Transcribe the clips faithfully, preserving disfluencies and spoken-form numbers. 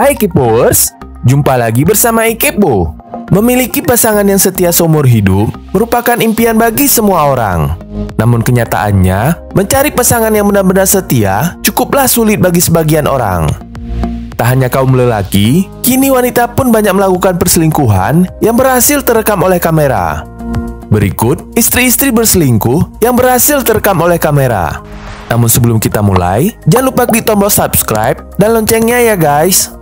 Hai Kepoers, jumpa lagi bersama iKepo. Memiliki pasangan yang setia seumur hidup merupakan impian bagi semua orang. Namun kenyataannya, mencari pasangan yang benar-benar setia cukuplah sulit bagi sebagian orang. Tak hanya kaum lelaki, kini wanita pun banyak melakukan perselingkuhan yang berhasil terekam oleh kamera. Berikut istri-istri berselingkuh yang berhasil terekam oleh kamera. Namun sebelum kita mulai, jangan lupa klik tombol subscribe dan loncengnya ya guys.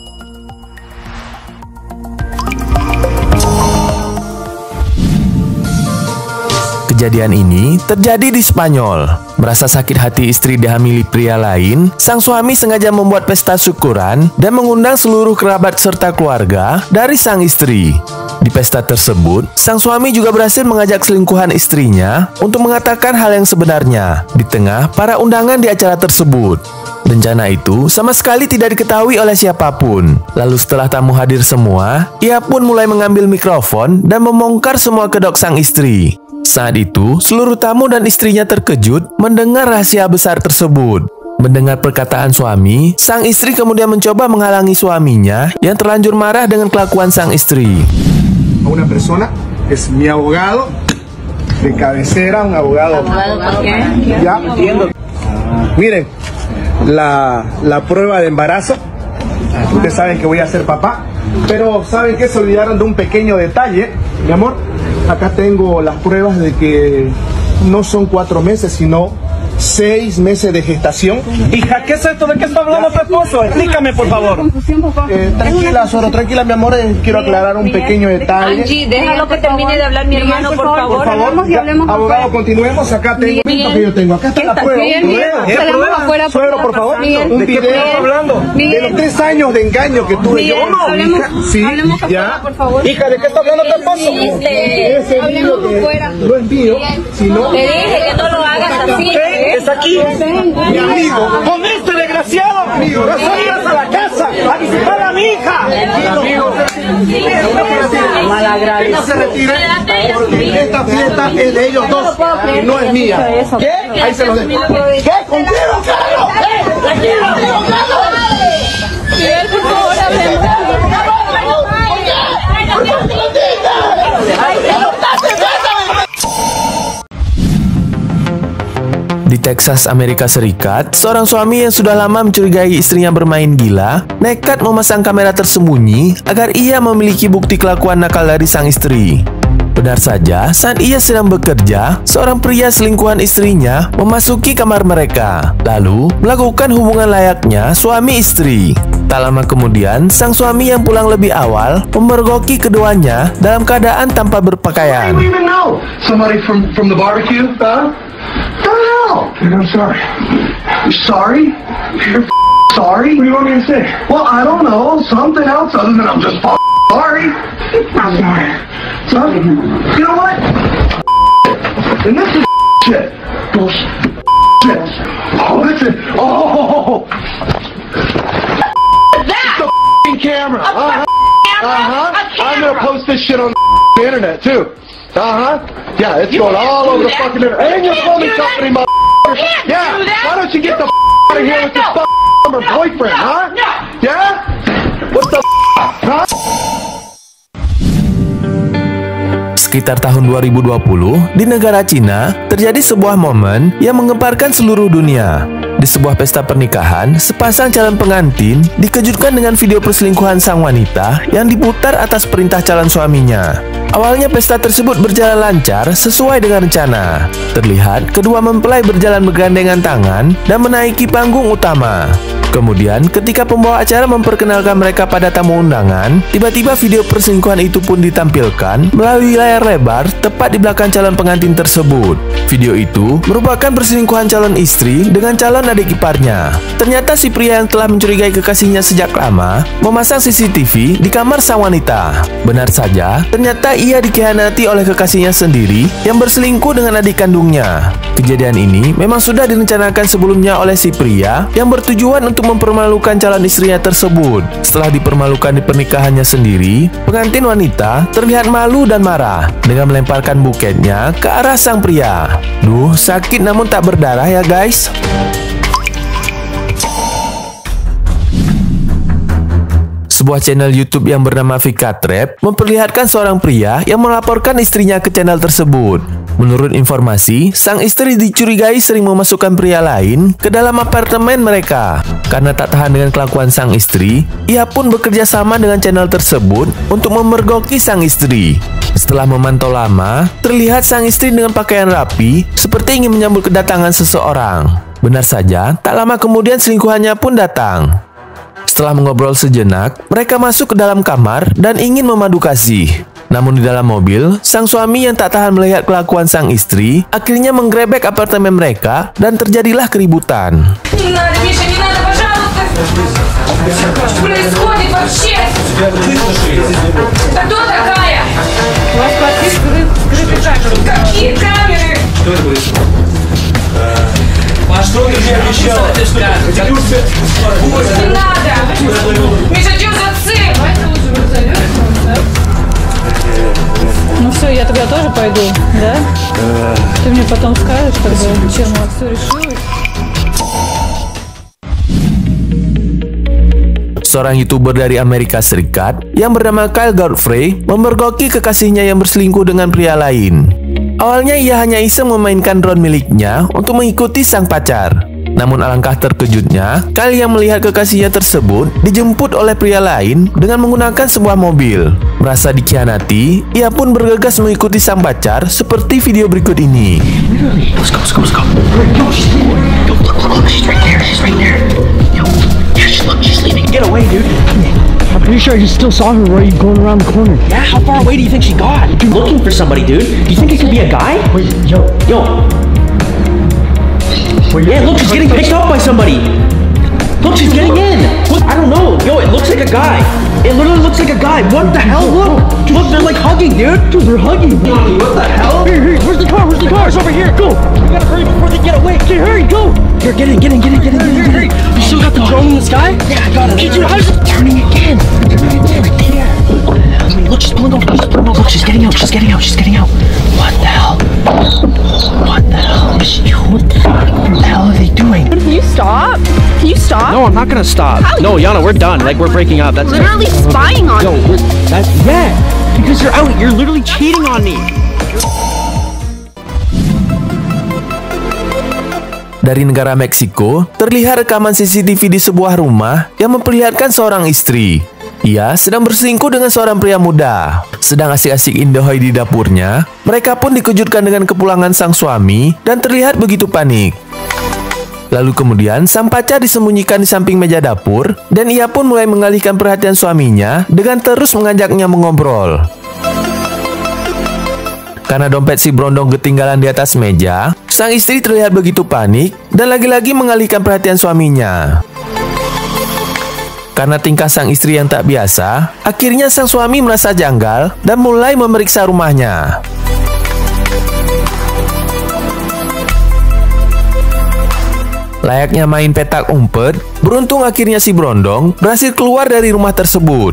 Kejadian ini terjadi di Spanyol. Merasa sakit hati istri dihamili pria lain, sang suami sengaja membuat pesta syukuran dan mengundang seluruh kerabat serta keluarga dari sang istri. Di pesta tersebut, sang suami juga berhasil mengajak selingkuhan istrinya untuk mengatakan hal yang sebenarnya di tengah para undangan di acara tersebut. Rencana itu sama sekali tidak diketahui oleh siapapun. Lalu setelah tamu hadir semua, ia pun mulai mengambil mikrofon dan membongkar semua kedok sang istri. Saat itu, seluruh tamu dan istrinya terkejut mendengar rahasia besar tersebut. Mendengar perkataan suami, sang istri kemudian mencoba menghalangi suaminya yang terlanjur marah dengan kelakuan sang istri. Una persona es mi abogado de cabecera, un abogado. Ya entiendo. Miren, la, la prueba de embarazo. Ustedes saben que voy a ser papá, pero saben que se olvidaron de un pequeño detalle, mi amor. Acá tengo las pruebas de que no son cuatro meses, sino seis meses de gestación. Hija, ¿qué es esto? ¿De qué está hablando tu esposo? Explícame, por favor. Eh, tranquila, Soro, tranquila, mi amor. Eh, quiero aclarar un pequeño detalle. Angie, déjalo que termine de hablar mi hermano, por favor. Por favor, ya, abogado, continuemos. Acá tengo el que yo tengo. Acá está la prueba. ¿Prueba? Suegro, por favor. Un video hablando de los tres años de engaño que tuve yo. No, hija. Sí, ya. Hija, ¿de qué está hablando tu esposo? Ese video que no es mío, sino... Te dije que no lo hagas así. Es aquí. Mi amigo. Con este desgraciado. Amigo, no salgas a la casa a visitar a mi hija. Amigo. No se retire porque esta fiesta es de ellos dos y no es mía. ¿Qué? Ahí se los dejo. ¿Qué? ¿Contigo, Carlos? ¿Qué? ¿Contigo, Carlos? Miguel, por favor, hablemos. Di Texas, Amerika Serikat, seorang suami yang sudah lama mencurigai istrinya bermain gila, nekat memasang kamera tersembunyi agar ia memiliki bukti kelakuan nakal dari sang istri. Benar saja, saat ia sedang bekerja, seorang pria selingkuhan istrinya memasuki kamar mereka, lalu melakukan hubungan layaknya suami istri. Tak lama kemudian, sang suami yang pulang lebih awal memergoki keduanya dalam keadaan tanpa berpakaian. Somebody from from the barbecue, huh? What the hell? I'm sorry. You're sorry? You're sorry? What do you want me to say? Well, I don't know. Something else other than I'm just sorry. I'm sorry. So, you know what? And this is shit. Bullshit. Oh, listen. Oh. That. The camera. Uh-huh. Uh-huh. I'm gonna post this shit on the internet too. Uh-huh. Yeah, it's going all over the fucking internet. And your plumbing company, motherfucker. Yeah. Why don't you get the out of here with your fucking boyfriend, huh? Yeah? What the huh? Sekitar tahun dua ribu dua puluh, di negara Cina, terjadi sebuah momen yang menggemparkan seluruh dunia. Di sebuah pesta pernikahan, sepasang calon pengantin dikejutkan dengan video perselingkuhan sang wanita yang diputar atas perintah calon suaminya. Awalnya pesta tersebut berjalan lancar sesuai dengan rencana. Terlihat kedua mempelai berjalan bergandengan tangan dan menaiki panggung utama. Kemudian ketika pembawa acara memperkenalkan mereka pada tamu undangan, tiba-tiba video perselingkuhan itu pun ditampilkan melalui layar lebar tepat di belakang calon pengantin tersebut. Video itu merupakan perselingkuhan calon istri dengan calon adik iparnya. Ternyata si pria yang telah mencurigai kekasihnya sejak lama memasang C C T V di kamar sang wanita. Benar saja, ternyata ia dikhianati oleh kekasihnya sendiri yang berselingkuh dengan adik kandungnya. Kejadian ini memang sudah direncanakan sebelumnya oleh si pria yang bertujuan untuk mempermalukan calon istrinya tersebut. Setelah dipermalukan di pernikahannya sendiri, pengantin wanita terlihat malu dan marah dengan melemparkan buketnya ke arah sang pria. Duh, sakit namun tak berdarah ya guys. Sebuah channel YouTube yang bernama Vika Trap memperlihatkan seorang pria yang melaporkan istrinya ke channel tersebut. Menurut informasi, sang istri dicurigai sering memasukkan pria lain ke dalam apartemen mereka. Karena tak tahan dengan kelakuan sang istri, ia pun bekerja sama dengan channel tersebut untuk memergoki sang istri. Setelah memantau lama, terlihat sang istri dengan pakaian rapi seperti ingin menyambut kedatangan seseorang. Benar saja, tak lama kemudian selingkuhannya pun datang. Setelah mengobrol sejenak, mereka masuk ke dalam kamar dan ingin memadu kasih. Namun di dalam mobil, sang suami yang tak tahan melihat kelakuan sang istri akhirnya menggrebek apartemen mereka dan terjadilah keributan. Ну все, я тогда тоже пойду, да? Ты мне потом скажешь, тогда, чем все решилось. Seorang YouTuber dari Amerika Serikat yang bernama Kyle Godfrey memergoki kekasihnya yang berselingkuh dengan pria lain. Awalnya ia hanya iseng memainkan drone miliknya untuk mengikuti sang pacar. Namun alangkah terkejutnya, Kyle yang melihat kekasihnya tersebut dijemput oleh pria lain dengan menggunakan sebuah mobil. Merasa dikhianati, ia pun bergegas mengikuti sang pacar seperti video berikut ini. Let's go, let's go, let's go. Yo, she's yo, look, look, look, she's right there, she's right there. Yo, yeah, she's look, she's leaving. Get away, dude. I'm pretty sure you still saw her where you going around the corner. Yeah, how far away do you think she got? You're looking for somebody, dude. Do you think it could be a guy? Wait, yo, Yo. wait, Yeah, look, she's getting picked up by somebody. Look, she's getting in. Look, I don't know. Yo, it looks like a guy. It literally looks like a guy. What the hell? Look, look, they're like hugging, dude. dude, they're hugging. What the hell? Here, here, where's the car? Where's the car? It's over here. Go. We gotta hurry before they get away. Okay, hurry, go. Here, get in, get in, get in, get in, get in, get in. You still got the drone in the sky? Yeah, I got it. Hey, dude, how's it turning again? Turning again, right there. Wait, look, she's pulling over. She's pulling over. Look, she's getting out. She's getting out. She's getting out. What the hell? What the hell? What the hell are they doing? Can you stop? Can you stop? No, I'm not gonna stop. How? No, Yana, we're done. Like, we're breaking up. That's Literally spying on Yo, me. we're, that's, yeah, because you're out. You're literally cheating on me. Dari negara Meksiko, terlihat rekaman C C T V di sebuah rumah yang memperlihatkan seorang istri. Ia sedang berselingkuh dengan seorang pria muda. Sedang asik-asik indahoy di dapurnya, mereka pun dikejutkan dengan kepulangan sang suami dan terlihat begitu panik. Lalu kemudian sang pacar disembunyikan di samping meja dapur dan ia pun mulai mengalihkan perhatian suaminya dengan terus mengajaknya mengobrol. Karena dompet si Brondong ketinggalan di atas meja, sang istri terlihat begitu panik dan lagi-lagi mengalihkan perhatian suaminya. Karena tingkah sang istri yang tak biasa, akhirnya sang suami merasa janggal dan mulai memeriksa rumahnya. Layaknya main petak umpet, beruntung akhirnya si Brondong berhasil keluar dari rumah tersebut.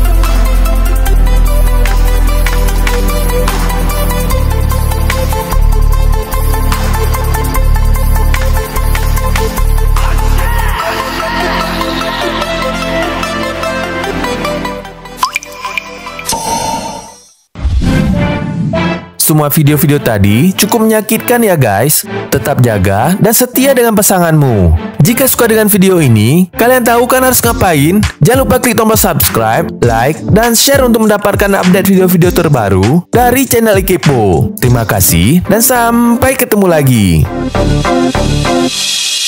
Semua video-video tadi cukup menyakitkan ya guys. Tetap jaga dan setia dengan pasanganmu. Jika suka dengan video ini, kalian tahu kan harus ngapain? Jangan lupa klik tombol subscribe, like, dan share untuk mendapatkan update video-video terbaru dari channel Ikepo. Terima kasih dan sampai ketemu lagi.